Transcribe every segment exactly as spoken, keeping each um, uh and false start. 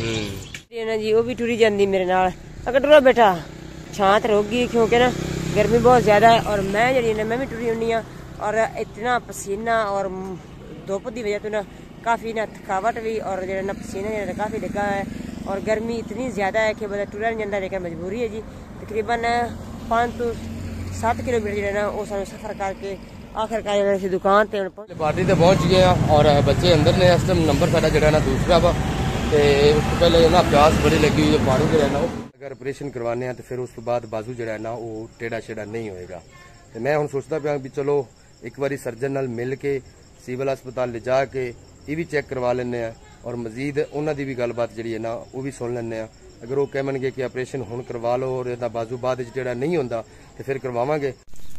जी वो भी टुरी जाती मेरे नाल। अगर टुरो बेटा छांत रोगी क्योंकि ना गर्मी बहुत ज्यादा है और मैं जी मैं भी टुरी होनी हाँ और इतना पसीना और धुप की वजह तो ना काफ़ी ना थकावट भी और जो ना पसीना जो काफ़ी लगा है और गर्मी इतनी ज़्यादा है कि बंदा टुरा नहीं जाता लेकिन मजबूरी है जी। तकरीबन पाँच तो सत्त किलोमीटर जो ना वो सानू सफ़र करके आखिरकार जो दुकान पर पार्टी तो पहुँच गए हैं और बच्चे अंदर ने इस टाइम नंबर साडा जो ना दूसरा वा तो उसको पहले ना प्यास बड़ी लगी हुई है पानी जो है ना अगर ऑपरेशन करवाने हैं तो फिर उस तो बाद बाजू जो है ना वो टेढ़ा शेढ़ा नहीं होएगा। तो मैं हम सोचता पाया भी चलो एक बार सर्जन नाल मिल के सिविल अस्पताल ले जा के ये भी चेक करवा लें और मजीद उन्होंने भी गलबात जी है ना वो भी सुन लें। अगर वो कहणगे कि ऑपरेशन हुण करवा लो और इहदा बाजू बाद टेढ़ा नहीं होंदा तो फिर करवावांगे।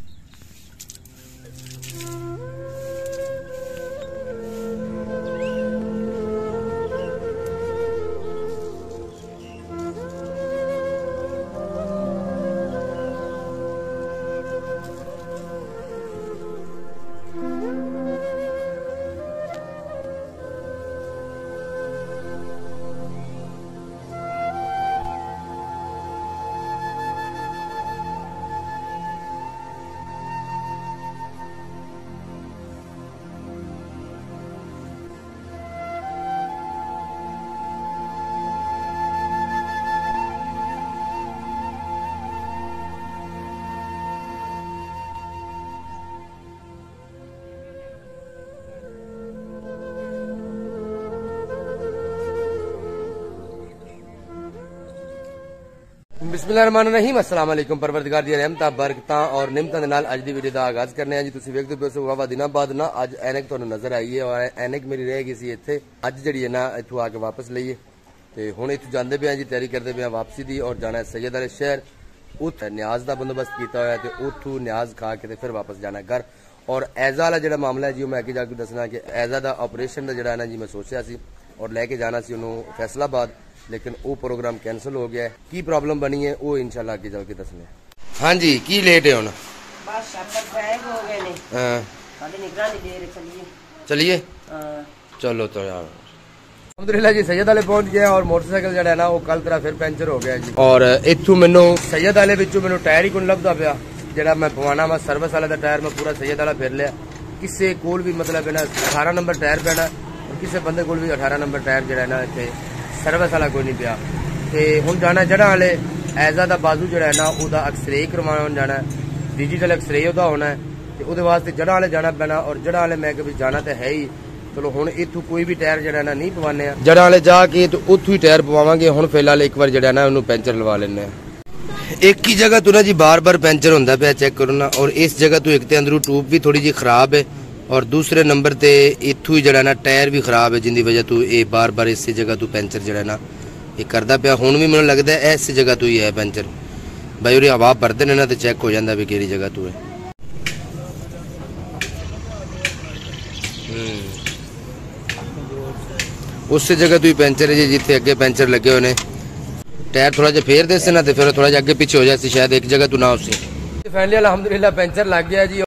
बिस्मिल्लाहिर्रहमानिर्रहीम अस्सलाम वालेकुम परवरदिगार दी रहमतां बरकतां और निमतां दे नाल अज दी वीडियो दा आगाज करने हैं जी। तुसीं वेखदे पिओ सो वावा दिनां बाद ना अज ऐनक तुहानूं नजर आई है और ऐनक मेरी रह गई सी इत्थे अज जिहड़ी है ना इत्थों आके वापस लईए ते हुण इत्थों जांदे पे जी तैयारी करदे पे वापसी दी और जाना है सैयद वाले शहर उत्थे न्याज दा बंदोबस्त कीता होया ते उत्थों न्याज खा के ते फिर वापस जाना है घर। और ऐजा वाला जिहड़ा मामला है जी मैं अगे जाके दसना कि ऐजा दा ऑपरेशन दा जिहड़ा है ना जी मैं सोचिया सी और लैके जाना सी उन्होंने फैसलाबाद लेकिन वो प्रोग्राम कैंसल हो गया है। की प्रॉब्लम बनी है वो इंशाल्लाह आगे जाके दसने। हाँ जी की लेट है हुण बस गायब हो गए ने हां साडी निगरानी देर चलिए चलिए हां चलो तो यार अल्हम्दुलिल्लाह जी सैयद वाले पहुंच गए और मोटरसाइकिल जड़ा है ना वो कल तरह फिर पंचर हो गया जी। और इत्थों मैनू सैयद वाले विचों मैनू टायर ही कोई लभदा पिया जड़ा मैं पवाना वा सर्विस वाले दा टायर मैं पूरा सैयद वाला फिर लिया किसी कोल भी मतलब है ना अठारह नंबर टायर पैना और किसी बंदे कोल भी अठारह नंबर टायर जड़ा है ना इत्थे सर्विस वाला कोई नहीं पिया। तो हुण जाना जड़ा वाले ऐजा दा बाजू जड़ा है ना उहदा एक्सरे करवाने जाना है डिजिटल एक्सरे उहदा होना है तो उहदे वास्ते जड़ा वाले जाना पैना और जड़ा वाले मैं कि जाना तो है ही चलो हुण इत्थों कोई भी टायर जड़ा ना नहीं पवाने जड़ा वाले जाके तो उत्थों ही टायर पवावांगे। हुण फिलहाल एक बार जड़ा ना उन्होंने पैंचर लवा लेने एक ही जगह तो ना जी बार बार पैंचर होंदा पिया चेक करो ना और इस जगह तो एक तो अंदरों ट्यूब भी थोड़ी जी खराब है और दूसरे नंबर ते इत्थों ही जड़ा ना टायर भी खराब है जिंदी वजह तो ये बार बार इस जगह तो पैंचर जड़ा ना ये करदा पिया। हुण भी मैनूं लगदा है इस जगह तो ही है पैंचर भाई उरे हवा भरदे ने ना तो चेक हो जाता भी केड़ी जगह तो है। उस जगह तो ही पैंचर है जी जिथे अगे पैंचर लगे हुए ने टायर थोड़ा जिहा फेर देसे ना तो फिर थोड़ा जिहा अगे पीछे हो जाती शायद एक जगह तो ना उसे फाइनली अल्हम्दुलिल्लाह पैंचर लग गया जी।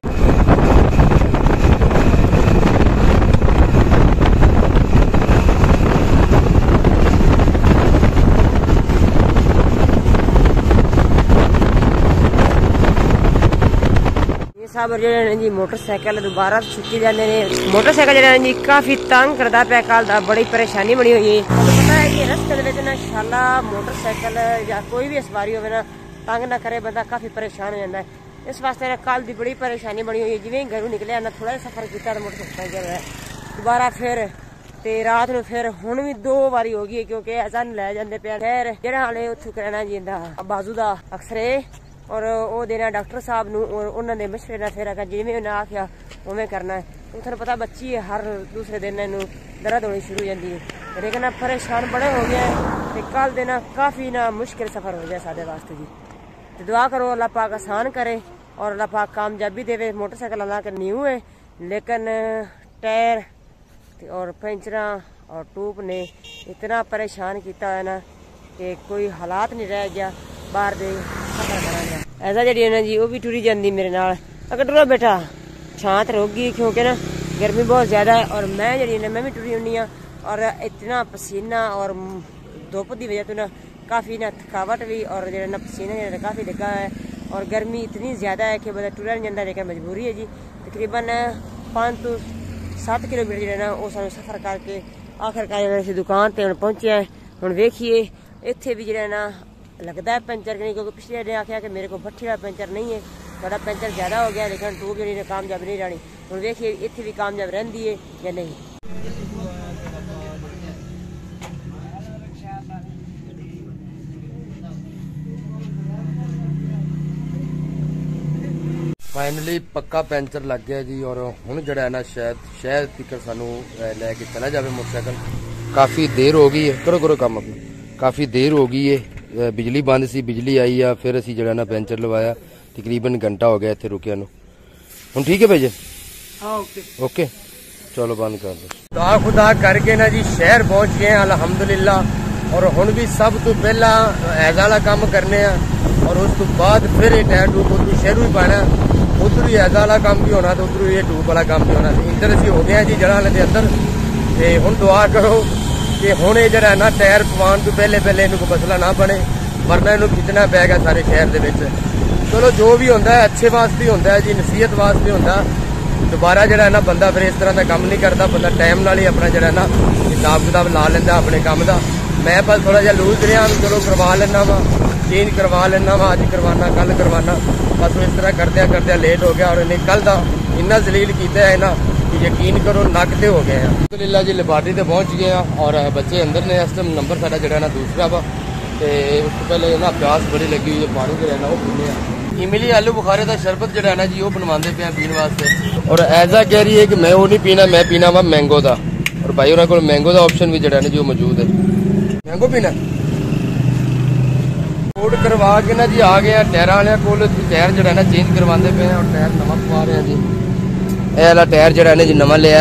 सब जो जी मोटरसाइकिल दोबारा छुट्टी जाने ने मोटरसाइकिल जो जी काफी तंग करता पे कल बड़ी परेशानी बनी हुई है। पता है कि रस्ते ना शाला मोटरसाइकिल या कोई भी सवारी हो ना तंग ना करे बंदा काफी परेशान हो जाता है। इस वास्ते ना कल की बड़ी परेशानी बनी हुई है जिवें घरों निकलिया ना थोड़ा सफर किया तो मोटरसाइकिल दोबारा फिर ते रात में फिर हुण भी दो बारी हो गई क्योंकि ऐसा नहीं लै जाते पे फिर जेड़ा हाले उत्थों करना जी बाजू का एक्सरे और वो देना डॉक्टर साहब नूं और उन्होंने मशवरे ना फिर अगर जिवें उन्हें आख्या उवें करना है। तुहानूं पता बच्ची है हर दूसरे दिन इनू दर्द होनी शुरू हो जाती है लेकिन परेशान बड़े हो गए तो कल दिन काफ़ी ना मुश्किल सफ़र हो गया साढ़े वास्ते जी। तो दुआ करो अल्लाह पाक आसान करे और अल्लाह पाक कामयाबी देवे। मोटरसाइकिल अल्लाह के न्यू है लेकिन टायर और पंचर और ट्यूब ने इतना परेशान किया है ना कि कोई हालात नहीं रह गया बाहर दे सफर करा ऐसा जी है ना जी वो भी टुरी जाती मेरे नाल। अगर टुरो बेटा छांत रोगी क्योंकि ना गर्मी बहुत ज्यादा है और मैं जी मैं भी टुरी होनी हाँ और इतना पसीना और धुप की वजह तो ना काफ़ी ना थकावट भी और जो ना पसीना जो काफ़ी लगा है और गर्मी इतनी ज़्यादा है कि बंदा टुरा नहीं जाता, लेकिन मजबूरी है जी। तकरीबन पाँच तो सत्त किलोमीटर जो ना वो सानू सफ़र करके आखिरकार अस दुकान पर हम पहुँचे हैं। हम वेखिए इत्थे भी जो ना लगता है पेंचर नहीं, क्योंकि पिछले ने आख्या कि मेरे को भट्ठी का पेंचर नहीं है, थोड़ा पेंचर ज़्यादा हो गया, लेकिन ट्यूब जी कामयाब नहीं रहनी। हम वेखिए इत्थे भी कामयाब रही है या नहीं। फाइनली पक्का पैंचर लग गया जी और हुण जड़ा है ना शायद शहर तक सानू लैके चला जाए मोटरसाइकिल। काफ़ी देर हो गई है, करो करो काम अपना, काफ़ी देर हो गई है, बिजली बंद सी, बिजली आई आ, फिर असी जड़ा ना पैंचर लवाया, तकरीबन घंटा हो गया इत्थे रुकिया नू। हुण ठीक है भाई जी? हाँ ओके ओके चलो बंद कर दो। दुआ खुदा करके ना जी शहर पहुंच गए हैं अल्हम्दुलिल्लाह। और हुण भी सब तो पहला ऐज़ वाला काम करने और उस तो बाद फिर ये टायर टूब उधर शहरों ही पाना, उधर ही ऐज़ वाला काम भी होना तो उधर ये टूब वाला काम भी होना। इंटर असी हो गए हैं जी जड़ा वाले अंदर। तो हुण दुआ करो कि हुण ये जड़ा ना टायर पवान तो पहले पहले इन्हू कोई मसला ना बने, वरना इन्हू खिंचना पैगा सारे शहर दे विच। चलो जो भी होंदा है अच्छे वास्ते ही होंदा है जी, नसीहत वास्ते होंदा। दोबारा जड़ा ना बंदा फिर इस तरह का काम नहीं करता, बंदा टाइम नाल ही अपना जड़ा ना हिसाब किताब ला लेंदा अपने काम का। मैं बस थोड़ा जिहा लूज रहा, चलो करवा लेना वा, चेंज करवा लेना वा, अज करवाना कल करवाना, बस इस तरह करदे करदे लेट हो गया। और इन्हें कल का इन्ना जलील किया है ना कि यकीन करो नकते हो गए हैं। अल्हम्दुलिल्लाह जी लैबार्टरी ते पहुंच गए हैं और बच्चे अंदर ने। इस टाइम नंबर साडा जड़ा ना दूसरा वा, तो उस तो पहले ना प्यास बड़ी लगी हुई है, पानी जो रहना वो पीने। इमली आलू बुखारे का शरबत जो है ना जी वो बनवाते पे पीने वास्ते। और ऐसा कह रही है कि मैं वो नहीं पीना, मैं पीना वा मैंगो का। और भाई उन्होंने को मैंगो का ऑप्शन भी जड़ा ना जी वो मौजूद है। मैंगो पीना कोड करवा के ना जी आ गए टायर वाले को, टायर जो है ना चेंज करवाते पे और टायर नवा पवा रहे हैं जी। यह वाला टायर जो है ना जी नवा लिया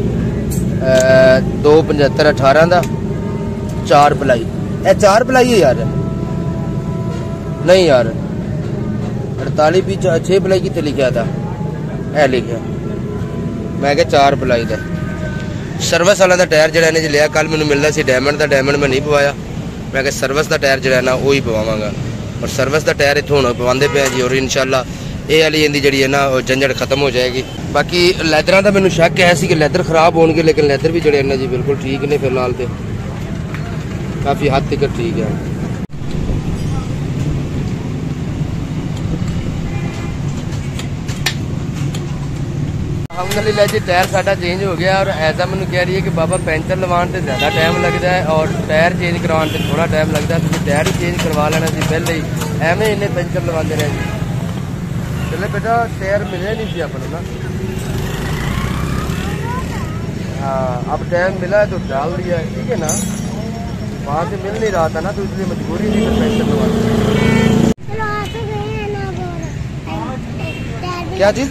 दो पचहत्तर अठारह का चार पलाई। ए चार पलाई है यार, नहीं यार अड़ताली भी छे पलाई कितने लिखा था, है लिखा मैं क्या चार पलाई का। सर्विस वाला टायर जो है लिया, कल मैंने मिलता सी डायमंड का, डायमंड में नहीं पवाया। मैं क्या सर्विस का टायर जो है ना वो ही पवावांगा और सर्विस का टायर इतों हुण पवाते पे जी। और इंशाल्लाह ये वाली इनकी जी है ना झंझट खत्म हो जाएगी। बाकी लैदर का मैंने शक है कि लैदर खराब होंगे, लेकिन लैदर भी जड़े ना जी बिल्कुल ठीक ने फिलहाल तो काफ़ी हद तक ठीक है। अल्हम्दुलिल्लाह जी टायर साडा चेंज हो गया और ऐसा मैंने कह रही है कि बाबा पेंचर लवान से ज़्यादा टाइम लगता है और टायर चेंज करवाने से थोड़ा टाइम लगता है। तो टायर ही चेंज करवा लेना सी पहले ही, एवं इन्हें पेंचर लवाते रहे जी। पहले बेटा टायर मिले नहीं थी अपने ना, हाँ अब टायर मिला है तो डाल दिया है, ठीक है ना। वहाँ से मिल नहीं रहा था ना तो इसलिए मजबूरी थी पेंचर लगा। क्या चीज़?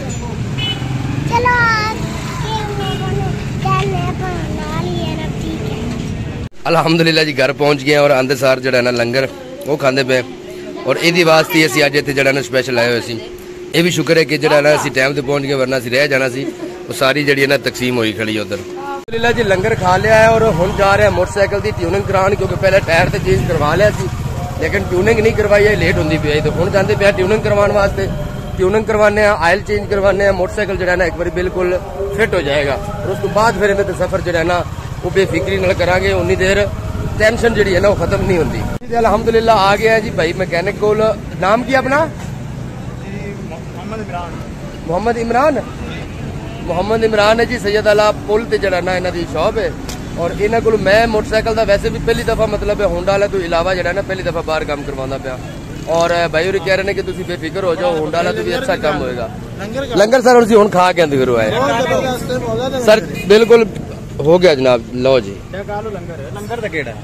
अल्हम्दुलिल्लाह जी घर पहुंच गए और अंदर सार जड़ा ना लंगर वो खाते पे और ये वास्ते असी अज इतने जड़ा ना स्पैशल आए हुए सी। ये भी शुक्र है कि जड़ा ना असी टाइम से पहुंच गए, वरना असी रह जाना सी। वो सारी जड़ी ना तकसीम हुई खड़ी उधर। अल्हम्दुलिल्लाह जी लंगर खा लिया है और हुण जा रहे हैं मोटरसाइकिल की ट्यूनिंग कराने, क्योंकि पहले टायर तो चेंज करवा लिया सी लेकिन ट्यूनिंग नहीं करवाई है, लेट होंगी पी। तो हुण जाते पे ट्यूनिंग करवाने वास्ते, ट्यूनिंग करवाने आयल चेंज करवाने, मोटरसाइकिल जो है ना एक बार बिल्कुल फिट हो जाएगा। और उसके बाद फिर इन्हें सफर जो है ना वो बेफिक्री न करांगे, उन्नी देर टेंशन जी है ना वो खत्म नहीं होती। अल्हम्दुलिल्लाह आ गया जी भाई मैकेनिक को। नाम की अपना? मोहम्मद इमरान। मोहम्मद इमरान है जी। सैयद अला पुल ते जड़ा ना इन्हां दी शॉप है और इन्हां कोल मैं मोटरसाइकिल का वैसे भी पहली दफा मतलब है होंडा वाले तो इलावा जड़ा ना पहली दफा बाहर काम करवाना पाया। और भाई और कह रहे हैं कि तुम बेफिक्र हो जाओ, होंडा वाला तो भी अच्छा काम होएगा। लंगर सर हम हुण खा के आंदे फिर आए सर बिल्कुल हो गया जनाब। लो जी लंगर का केड़ा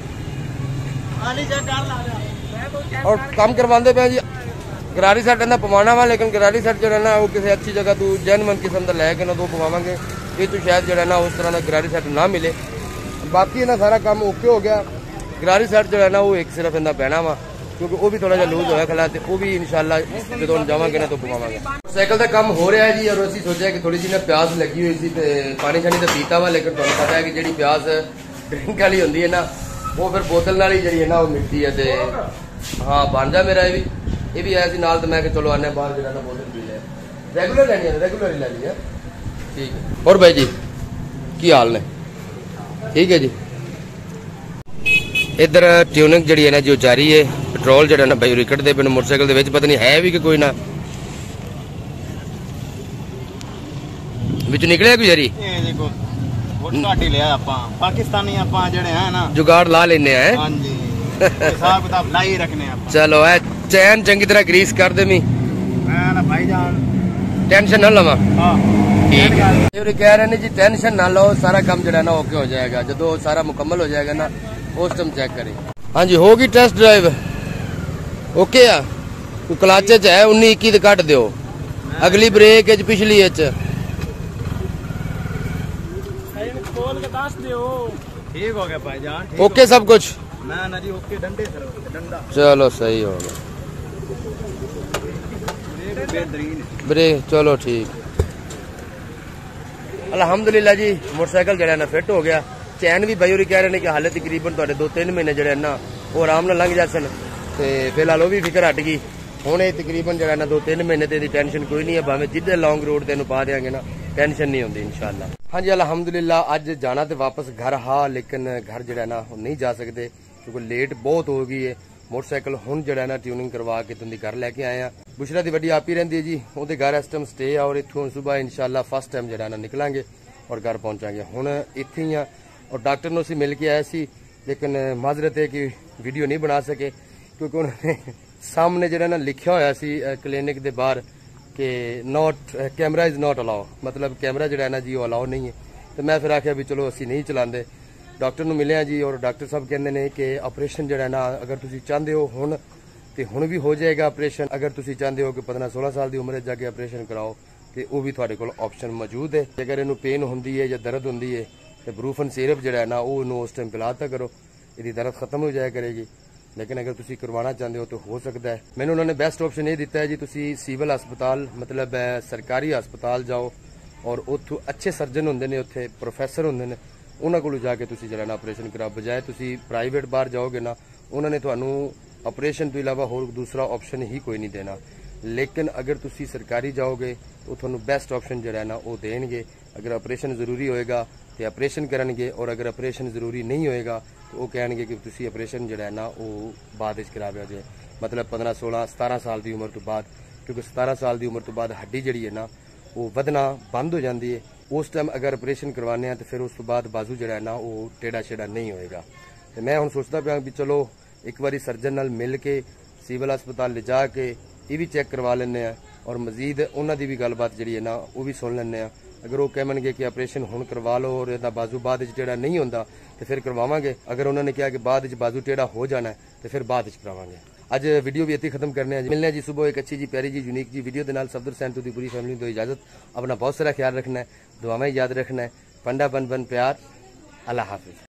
और काम करवाते पे जी। गरारी सेट इन्हें पवाना वा, लेकिन गरारी सेट जो है ना वो किसी अच्छी जगह तू जैनवन किस्म का लैके ना तो पवावांगे। ये तो शायद जो है ना उस तरह का गरारी सेट ना मिले। बाकी ना सारा काम ओके हो गया। गरारी सेट जो है ना वो एक सिर्फ इन्हें पैना वा, क्योंकि वो भी थोड़ा जहा लूज होया खला, वो भी इंशाल्लाह जो जावांगे ना तो पवावांगे। साइकिल का काम हो रहा है जी और असी सोचा कि थोड़ी सी ना प्यास लगी हुई थी, पानी शानी तो पीता वा, लेकिन तुहानू पता है कि जी प्यास ड्रिंक वाली होंगी है ना वो फिर बोतल नाल ही जी है ना वो मिट्टी है ते हाँ बन जा मेरा ये भी ये भी आया नाल तो मैं चलो आने बाहर जो ना बोतल पी ले रेगुलर लेनी है रेगुलर ही लेनी है ठीक है। और भाई जी की हाल ने ठीक है जी। इधर ट्यूनिंग जी है ना जो जारी है पेट्रोल जो ना भाई रिकट दे पे मोटरसाइकिल दे पता नहीं है भी कि कोई ना विच निकलिया कोई जारी पाकिस्तानी ना जुगाड़ ला लेने हैं चलो है चैन चंगी तरह ग्रीस कर दे मी टेंशन ना लवा ठीक है। कह रहे हैं जी टेंशन ना लो सारा काम जो ना ओके हो जाएगा जो सारा मुकम्मल हो जाएगा ना उस टाइम चेक करें। हाँ जी होगी टेस्ट ड्राइव ओके आ क्लच च है उन्नी इक्की कट दो अगली ब्रेक पिछली ठीक हो गया भाईजान ओके सब कुछ ना ना जी ओके डंडे सर डंडा चलो सही हो गया ब्रेक चलो ठीक अल्हम्दुलिल्लाह जी मोटरसाइकिल जो ना फिट हो गया। चैन भी भाई कह रहे हैं कि हाले तकरीबन थोड़े दो तीन महीने जो ना वो आराम नाल लंघ जासन ते फिलहाल वो भी फिक्र हट गई हुण तकरीबन जो ना दो तीन महीने ते टेंशन कोई नहीं है भावें जिधर लॉन्ग रोड तेन पा देंगे ना टेंशन नहीं होंगी इंशाल्लाह। हाँ जी अल्हम्दुलिल्लाह अज जाना तो वापस घर हा लेकिन घर जो ना नहीं जा सकते क्योंकि लेट बहुत हो गई है। मोटरसाइकिल हुण जो ना ट्यूनिंग करवा के तुम घर लैके आए हैं। बुशरा की वड्डी आप ही रहिंदी है जी उहदे घर इस टाइम स्टे और इत्थों सुबह इंशाल्लाह फर्स्ट टाइम जो ना निकलांगे और घर पहुंचांगे। हुण इत्थे ही आ और डॉक्टर ने असीं मिल के आए सी लेकिन माजरत है कि वीडियो नहीं बना सके क्योंकि उन्होंने सामने जो ना लिखा होया सी क्लिनिक के बाहर कि not camera is not allow मतलब कैमरा जो ना जी वो अलाउ नहीं है। तो मैं फिर आख्या भी चलो असीं नहीं चलाते डॉक्टर नूं मिले जी और डॉक्टर साहब कहते हैं कि ऑपरेशन जो ना अगर तुसीं चाहते हो हुण तो हुण भी हो जाएगा ऑपरेशन अगर तुसीं चाहते हो कि पंद्रह सोलह साल की उम्र जाके ऑपरेशन कराओ तो वह भी तुहाडे कोल ऑप्शन मौजूद है। अगर इनू पेन होंदी है या दर्द होंदी है तो ब्रूफन सिरप जो ना वो उस टाइम पिलाता करो यदि दर्द खत्म हो जाया करेगी। लेकिन अगर तुसीं करवाना चाहते हो तो हो सकता है। मैंने उन्होंने बेस्ट ऑप्शन ये दिता है जी तुसीं सिविल हस्पताल मतलब सरकारी हस्पताल जाओ और उत्थों अच्छे सर्जन होंदे ने उत्थे प्रोफैसर होंदे ने उन्हां कोल जाके तुसीं जरा ना ऑपरेशन कराओ बजाय तुसीं प्राइवेट बाहर जाओगे ना उन्होंने तुहानूं ऑपरेशन तो इलावा होर दूसरा ऑप्शन ही कोई नहीं देना। लेकिन अगर तुसीं सरकारी जाओगे तो तुहानूं बेस्ट ऑप्शन जो है ना वो देंगे। अगर ऑपरेशन जरूरी होएगा तो ऑपरेशन करनगे और अगर ऑपरेशन जरूरी नहीं होएगा तो वो कहेंगे कि तुसीं ऑपरेशन जो है ना वो बाद विच कराया जाए मतलब पंद्रह सोलह सतारह साल की उम्र तो बाद क्योंकि सतारह साल की उम्र तो बाद हड्डी जी है ना वो वधना बंद हो जाती है। उस टाइम अगर ऑपरेशन करवाने हैं तो फिर उस तो बाद बाजू जो है ना वो टेढ़ा शेढ़ा नहीं होएगा। तो मैं हुण सोचता पाया भी चलो एक बार सर्जन नाल मिल के सिविल हस्पताल ले जा के ये भी चेक करवा लें और मजीद उन्होंने की भी गलबात जी है ना वो भी सुन लें। अगर वो कहेंगे कि ऑपरेशन हुण करवा लो और इहदा बाजू बाद टेढ़ा नहीं होंदा तो फिर करवावांगे। अगर उन्होंने कहा कि बाद बाजू टेढ़ा हो जाना है तो फिर बाद करावांगे। अज वीडियो भी इतनी खत्म करने मिलने जी सुबह एक अच्छी जी प्यारी जी यूनीक जी वीडियो के नाल सफदर सैन की पूरी फैमिली को इजाजत अपना बहुत सारा ख्याल रखना है दुआएं याद रखना है पंडा बन बन प्यार अल्लाह हाफिज।